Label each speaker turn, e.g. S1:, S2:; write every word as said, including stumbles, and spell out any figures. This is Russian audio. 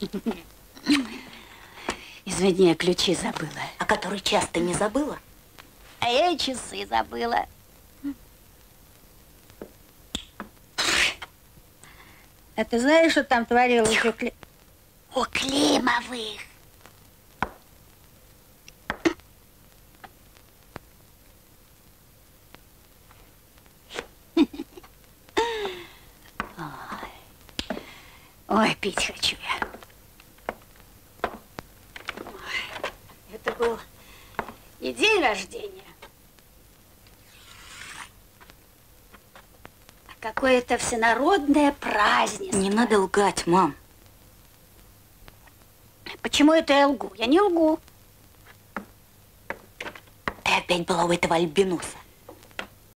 S1: Извини, я ключи забыла.
S2: А который час ты не забыла?
S1: А я и часы забыла. А ты знаешь, что там творилось у, Кли...
S2: у Климовых?
S1: Ой. Ой, пить хочу я. Ой. Это был не день рождения, а какое-то всенародное празднество.
S2: Не надо лгать, мам.
S1: Почему это я лгу? Я не лгу.
S2: Ты опять была у этого альбиноса.